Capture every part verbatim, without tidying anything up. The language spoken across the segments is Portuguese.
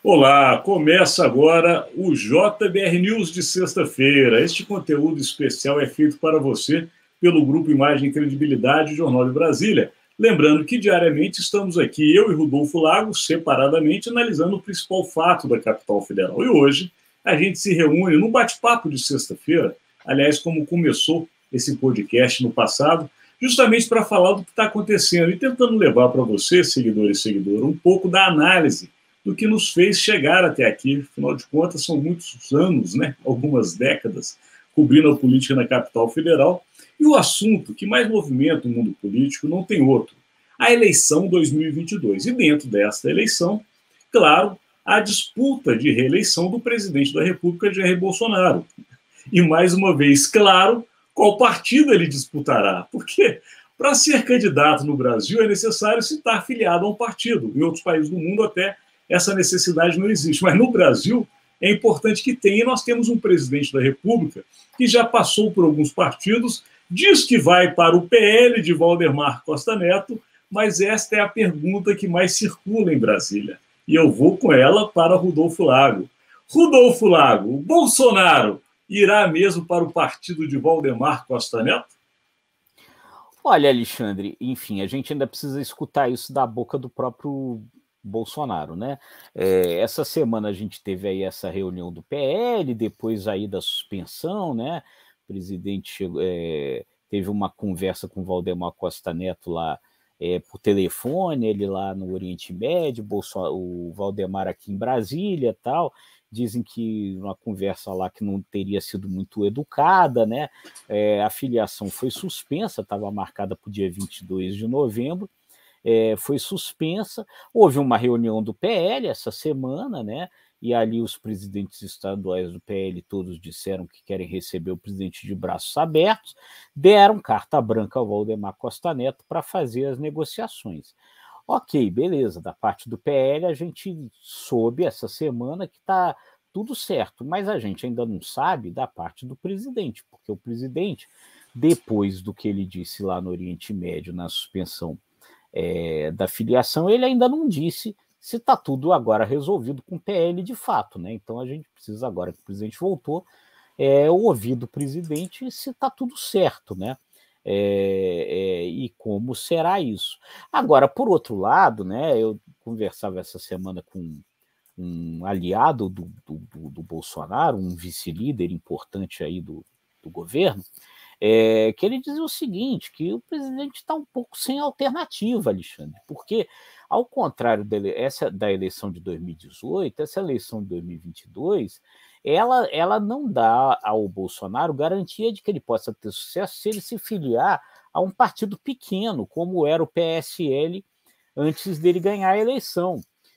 Olá, começa agora o J B R News de sexta-feira. Este conteúdo especial é feito para você pelo Grupo Imagem e Credibilidade Jornal de Brasília. Lembrando que diariamente estamos aqui, eu e Rodolfo Lago, separadamente, analisando o principal fato da capital federal. E hoje a gente se reúne num bate-papo de sexta-feira, aliás, como começou esse podcast no passado, justamente para falar do que está acontecendo e tentando levar para você, seguidor e seguidora, um pouco da análise do que nos fez chegar até aqui. Afinal de contas, são muitos anos, né? Algumas décadas, cobrindo a política na capital federal. E o assunto que mais movimenta o mundo político não tem outro: a eleição dois mil e vinte e dois. E dentro desta eleição, claro, a disputa de reeleição do presidente da República, Jair Bolsonaro. E, mais uma vez, claro, qual partido ele disputará. Porque para ser candidato no Brasil é necessário se estar afiliado a um partido. Em outros países do mundo até essa necessidade não existe. Mas no Brasil é importante que tenha. E nós temos um presidente da República que já passou por alguns partidos, diz que vai para o P L de Valdemar Costa Neto, mas esta é a pergunta que mais circula em Brasília. E eu vou com ela para Rodolfo Lago. Rodolfo Lago, o Bolsonaro irá mesmo para o partido de Valdemar Costa Neto? Olha, Alexandre, enfim, a gente ainda precisa escutar isso da boca do próprio Bolsonaro, né? É, essa semana a gente teve aí essa reunião do P L, depois aí da suspensão, né? O presidente chegou, é, teve uma conversa com o Valdemar Costa Neto lá é, por telefone, ele lá no Oriente Médio, Bolsonaro, o Valdemar aqui em Brasília e tal. Dizem que uma conversa lá que não teria sido muito educada, né? É, a filiação foi suspensa, estava marcada para o dia vinte e dois de novembro. É, foi suspensa. Houve uma reunião do P L essa semana, né? E ali os presidentes estaduais do P L todos disseram que querem receber o presidente de braços abertos, deram carta branca ao Valdemar Costa Neto para fazer as negociações. Ok, beleza, da parte do P L a gente soube essa semana que está tudo certo, mas a gente ainda não sabe da parte do presidente, porque o presidente, depois do que ele disse lá no Oriente Médio, na suspensão É, da filiação, ele ainda não disse se está tudo agora resolvido com o P L de fato, né? Então a gente precisa, agora que o presidente voltou, é, ouvir do presidente se está tudo certo, né? É, é, e como será isso. Agora, por outro lado, né, eu conversava essa semana com um aliado do, do, do Bolsonaro, um vice-líder importante aí do, do governo, É, que ele dizia o seguinte, que o presidente está um pouco sem alternativa, Alexandre, porque, ao contrário da, essa, da eleição de dois mil e dezoito, essa eleição de dois mil e vinte e dois, ela, ela não dá ao Bolsonaro garantia de que ele possa ter sucesso se ele se filiar a um partido pequeno, como era o P S L antes dele ganhar a eleição.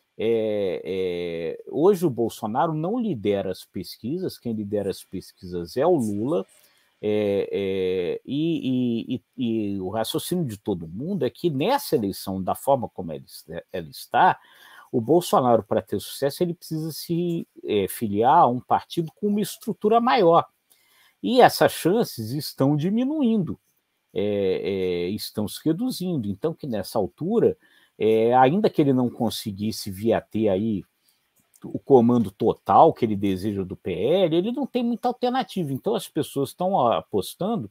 É, é, hoje o Bolsonaro não lidera as pesquisas, quem lidera as pesquisas é o Lula. É, é, e, e, e o raciocínio de todo mundo é que nessa eleição, da forma como ela, ela está, o Bolsonaro, para ter sucesso, ele precisa se é, filiar a um partido com uma estrutura maior. E essas chances estão diminuindo, é, é, estão se reduzindo. Então, que nessa altura, é, ainda que ele não conseguisse vir a ter aí o comando total que ele deseja do P L, ele não tem muita alternativa. Então as pessoas estão apostando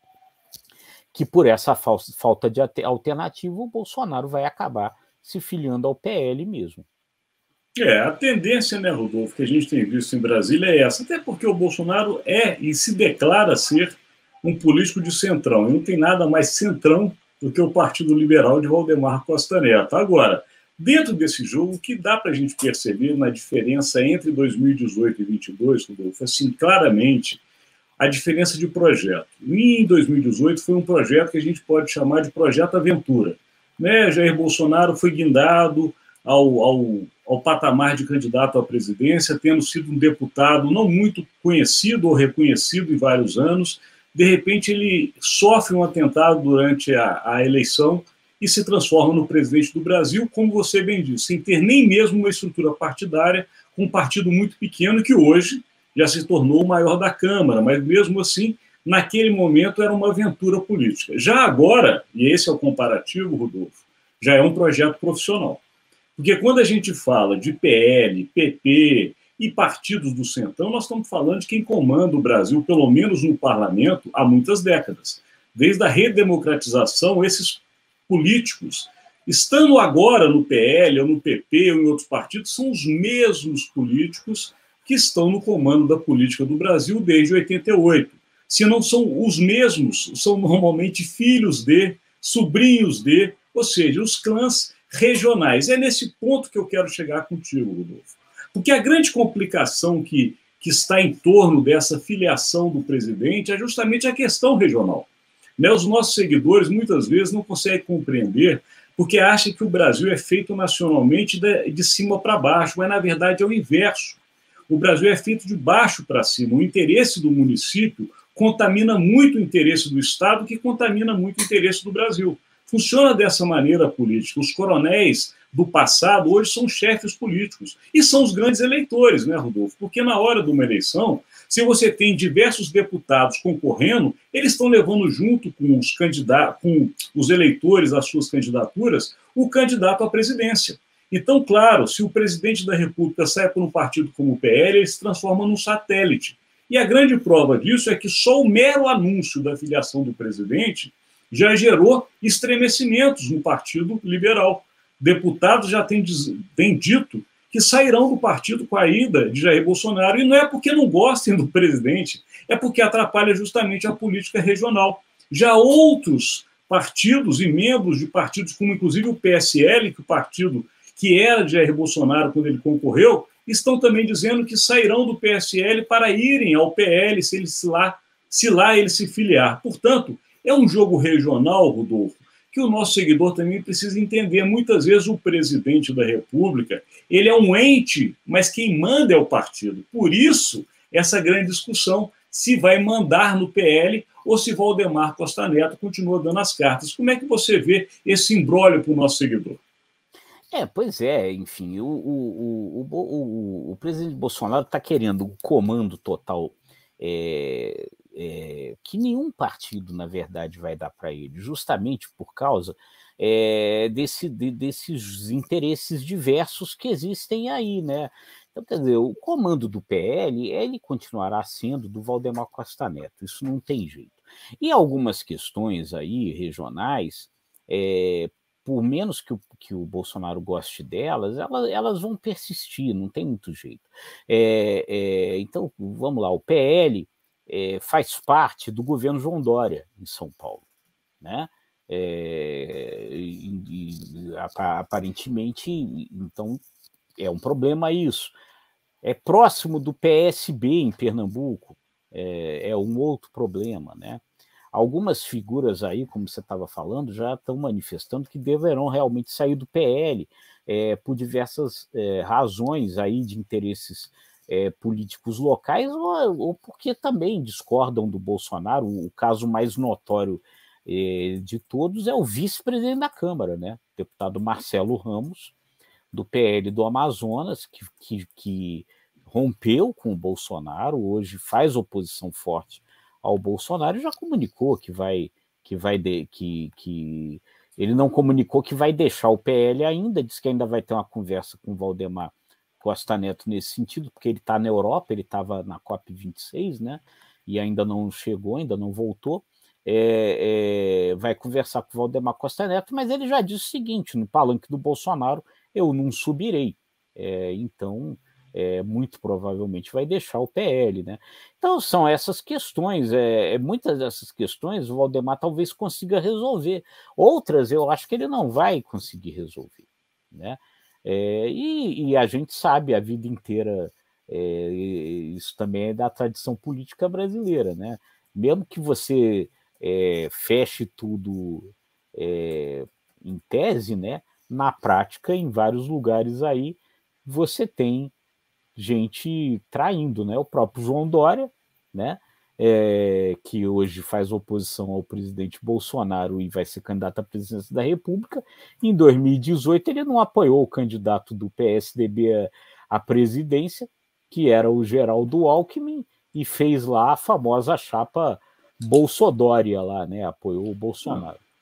que por essa falta de alternativa o Bolsonaro vai acabar se filiando ao P L mesmo. É, a tendência, né, Rodolfo, que a gente tem visto em Brasília é essa, até porque o Bolsonaro é e se declara ser um político de centrão, e não tem nada mais centrão do que o Partido Liberal de Valdemar Costa Neto. Agora, dentro desse jogo, o que dá para a gente perceber na diferença entre dois mil e dezoito e vinte e dois, Rodolfo, assim, claramente, a diferença de projeto. E em dois mil e dezoito foi um projeto que a gente pode chamar de projeto aventura. Né? Jair Bolsonaro foi guindado ao, ao, ao patamar de candidato à presidência, tendo sido um deputado não muito conhecido ou reconhecido em vários anos. De repente, ele sofre um atentado durante a, a eleição e se transforma no presidente do Brasil, como você bem disse, sem ter nem mesmo uma estrutura partidária, com um partido muito pequeno que hoje já se tornou o maior da Câmara, mas mesmo assim, naquele momento era uma aventura política. Já agora, e esse é o comparativo, Rodolfo, já é um projeto profissional. Porque quando a gente fala de P L, P P e partidos do Centrão, nós estamos falando de quem comanda o Brasil, pelo menos no parlamento, há muitas décadas. Desde a redemocratização, esses políticos, estando agora no P L, ou no P P, ou em outros partidos, são os mesmos políticos que estão no comando da política do Brasil desde oitenta e oito. Se não são os mesmos, são normalmente filhos de, sobrinhos de, ou seja, os clãs regionais. É nesse ponto que eu quero chegar contigo, Rodolfo. Porque a grande complicação que, que está em torno dessa filiação do presidente é justamente a questão regional. Né? Os nossos seguidores muitas vezes não conseguem compreender porque acham que o Brasil é feito nacionalmente de, de cima para baixo, mas na verdade é o inverso. O Brasil é feito de baixo para cima. O interesse do município contamina muito o interesse do Estado, que contamina muito o interesse do Brasil. Funciona dessa maneira a política. Os coronéis do passado hoje são chefes políticos e são os grandes eleitores, né, Rodolfo? Porque na hora de uma eleição, se você tem diversos deputados concorrendo, eles estão levando junto com os candidatos, com os eleitores às suas candidaturas, o candidato à presidência. Então, claro, se o presidente da República sai por um partido como o P L, ele se transforma num satélite. E a grande prova disso é que só o mero anúncio da filiação do presidente já gerou estremecimentos no Partido Liberal. Deputados já têm, têm dito que sairão do partido com a ida de Jair Bolsonaro, e não é porque não gostem do presidente, é porque atrapalha justamente a política regional. Já outros partidos e membros de partidos, como inclusive o P S L, que o partido que era de Jair Bolsonaro quando ele concorreu, estão também dizendo que sairão do P S L para irem ao P L se, ele se, lá, se lá ele se filiar. Portanto, é um jogo regional, Rodolfo, que o nosso seguidor também precisa entender. Muitas vezes o presidente da República, ele é um ente, mas quem manda é o partido. Por isso, essa grande discussão, se vai mandar no P L ou se Valdemar Costa Neto continua dando as cartas. Como é que você vê esse imbróglio para o nosso seguidor? É, pois é, enfim, o, o, o, o, o presidente Bolsonaro está querendo um comando total é, é, que nenhum partido, na verdade, vai dar para ele, justamente por causa é, desse, de, desses interesses diversos que existem aí, né? Então, quer dizer, o comando do P L, ele continuará sendo do Valdemar Costa Neto, isso não tem jeito. E algumas questões aí regionais, é, por menos que o, que o Bolsonaro goste delas, elas, elas vão persistir, não tem muito jeito. É, é, então, vamos lá, o P L é, faz parte do governo João Dória, em São Paulo, né? É, e, e, aparentemente, então, é um problema isso. É próximo do P S B em Pernambuco, é, é um outro problema, né? Algumas figuras aí, como você estava falando, já estão manifestando que deverão realmente sair do P L é, por diversas é, razões aí de interesses é, políticos locais ou, ou porque também discordam do Bolsonaro. O, o caso mais notório é, de todos é o vice-presidente da Câmara, né? O deputado Marcelo Ramos, do P L do Amazonas, que, que, que rompeu com o Bolsonaro, hoje faz oposição forte ao Bolsonaro e já comunicou que vai que vai de, que, que ele não comunicou que vai deixar o P L ainda, diz que ainda vai ter uma conversa com o Valdemar Costa Neto nesse sentido, porque ele está na Europa, ele estava na COP vinte e seis, né? E ainda não chegou, ainda não voltou. É, é, vai conversar com o Valdemar Costa Neto, mas ele já disse o seguinte: no palanque do Bolsonaro eu não subirei. É, então É, muito provavelmente vai deixar o P L, né? Então são essas questões, é, muitas dessas questões o Valdemar talvez consiga resolver, outras eu acho que ele não vai conseguir resolver, né? É, e, e a gente sabe a vida inteira, é, isso também é da tradição política brasileira, né? Mesmo que você é, feche tudo é, em tese, né? Na prática, em vários lugares aí, você tem gente traindo, né? O próprio João Dória, né? É, que hoje faz oposição ao presidente Bolsonaro e vai ser candidato à presidência da República. Em dois mil e dezoito, ele não apoiou o candidato do P S D B à presidência, que era o Geraldo Alckmin, e fez lá a famosa chapa Bolsodória lá, né? Apoiou o Bolsonaro.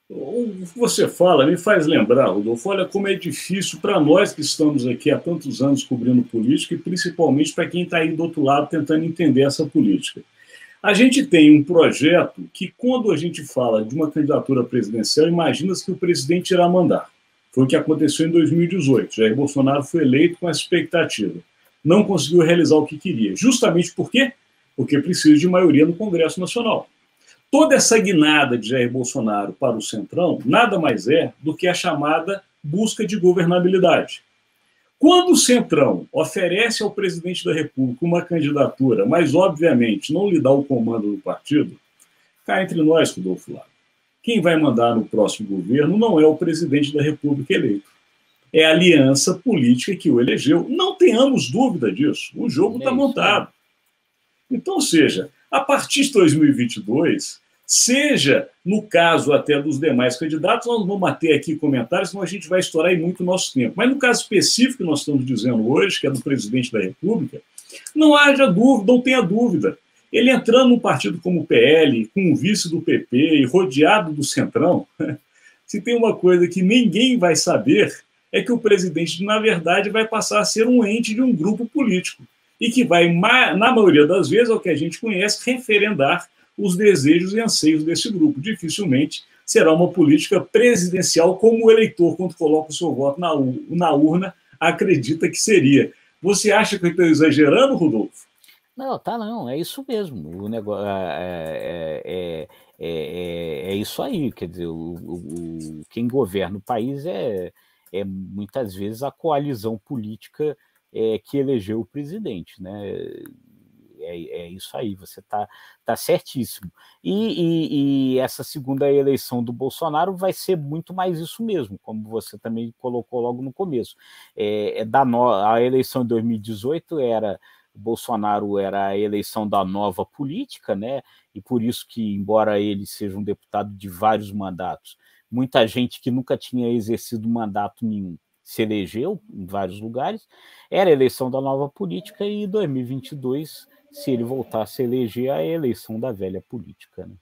O que você fala me faz lembrar, Rodolfo, olha como é difícil para nós que estamos aqui há tantos anos cobrindo política e principalmente para quem está aí do outro lado tentando entender essa política. A gente tem um projeto que, quando a gente fala de uma candidatura presidencial, imagina-se que o presidente irá mandar. Foi o que aconteceu em dois mil e dezoito. Jair Bolsonaro foi eleito com essa expectativa. Não conseguiu realizar o que queria. Justamente por quê? Porque precisa de maioria no Congresso Nacional. Toda essa guinada de Jair Bolsonaro para o Centrão nada mais é do que a chamada busca de governabilidade. Quando o Centrão oferece ao presidente da República uma candidatura, mas, obviamente, não lhe dá o comando do partido, cá entre nós, Rodolfo Lago, quem vai mandar no próximo governo não é o presidente da República eleito. É a aliança política que o elegeu. Não tenhamos dúvida disso. O jogo está montado. Então, ou seja, a partir de dois mil e vinte e dois, seja no caso até dos demais candidatos, nós não vamos ter aqui comentários, senão a gente vai estourar aí muito o nosso tempo. Mas no caso específico que nós estamos dizendo hoje, que é do presidente da República, não haja dúvida, não tenha dúvida. Ele entrando num partido como o P L, com o vice do P P e rodeado do Centrão, se tem uma coisa que ninguém vai saber, é que o presidente, na verdade, vai passar a ser um ente de um grupo político e que vai, na maioria das vezes, ao que a gente conhece, referendar os desejos e anseios desse grupo. Dificilmente será uma política presidencial como o eleitor, quando coloca o seu voto na, na urna, acredita que seria. Você acha que eu estou exagerando, Rodolfo? Não, tá não, é isso mesmo. O negócio é, é, é, é, é isso aí. Quer dizer, o, o, quem governa o país é, é muitas vezes a coalizão política é, que elegeu o presidente, né? É, é isso aí, você está tá certíssimo. E, e, e essa segunda eleição do Bolsonaro vai ser muito mais isso mesmo, como você também colocou logo no começo. É, é da no... A eleição de dois mil e dezoito era... Bolsonaro era a eleição da nova política, né? E por isso que, embora ele seja um deputado de vários mandatos, muita gente que nunca tinha exercido mandato nenhum se elegeu em vários lugares. Era a eleição da nova política e dois mil e vinte e dois, se ele voltasse a eleger, a eleição da velha política, né?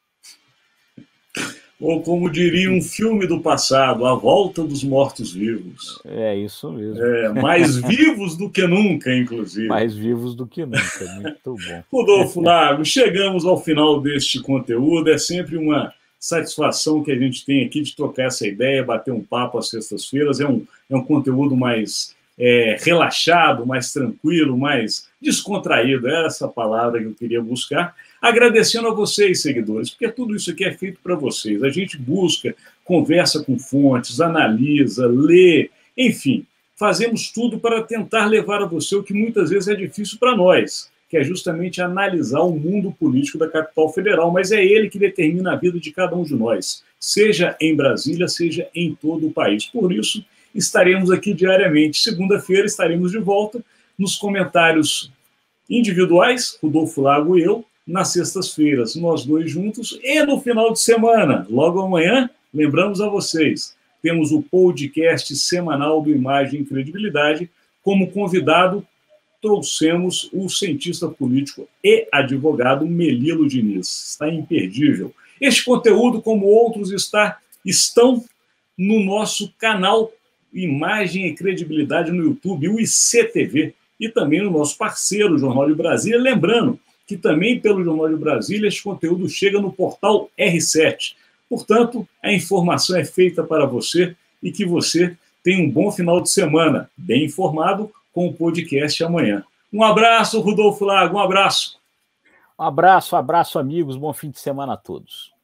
Ou como diria um filme do passado, A Volta dos Mortos-Vivos. É isso mesmo. É, mais vivos do que nunca, inclusive. Mais vivos do que nunca, muito bom. Rodolfo Lago, chegamos ao final deste conteúdo. É sempre uma satisfação que a gente tem aqui de trocar essa ideia, bater um papo às sextas-feiras. É um, é um conteúdo mais é, relaxado, mais tranquilo, mais descontraído. É essa palavra que eu queria buscar. Agradecendo a vocês, seguidores, porque tudo isso aqui é feito para vocês. A gente busca, conversa com fontes, analisa, lê, enfim, fazemos tudo para tentar levar a você o que muitas vezes é difícil para nós, que é justamente analisar o mundo político da capital federal, mas é ele que determina a vida de cada um de nós, seja em Brasília, seja em todo o país. Por isso, estaremos aqui diariamente. Segunda-feira estaremos de volta nos comentários individuais, Rodolfo Lago e eu, nas sextas-feiras, nós dois juntos, e no final de semana, logo amanhã, lembramos a vocês, temos o podcast semanal do Imagem e Credibilidade. Como convidado, trouxemos o cientista político e advogado Melilo Diniz. Está imperdível. Este conteúdo, como outros, está, estão no nosso canal Imagem e Credibilidade no YouTube, o I C T V, e também no nosso parceiro, o Jornal de Brasília. Lembrando que também pelo Jornal de Brasília este conteúdo chega no portal R sete. Portanto, a informação é feita para você e que você tenha um bom final de semana, bem informado, com o podcast amanhã. Um abraço, Rodolfo Lago, um abraço. Um abraço, um abraço, amigos, bom fim de semana a todos.